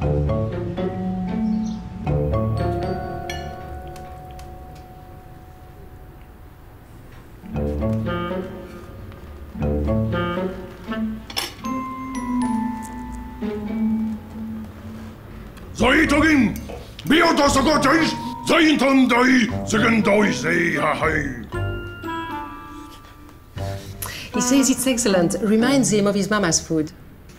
Zoitogin, biotosokotois, zointondoi, secondoi, hahai. He says it's excellent. Reminds him of his mama's food.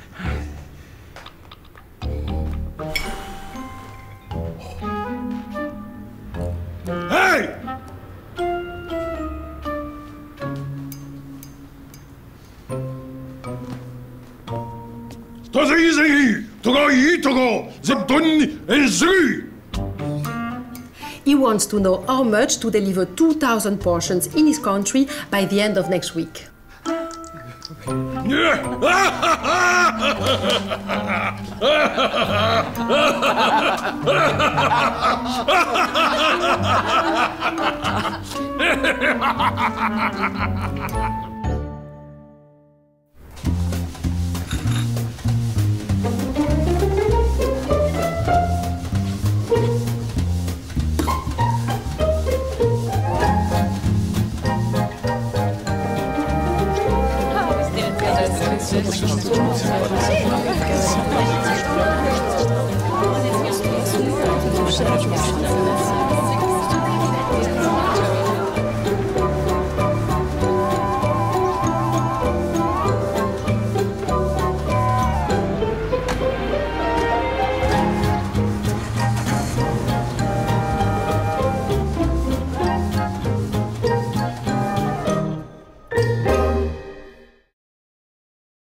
Hey! To's easy. Togo, zepton, and zru. He wants to know how much to deliver 2,000 portions in his country by the end of next week. Thank you.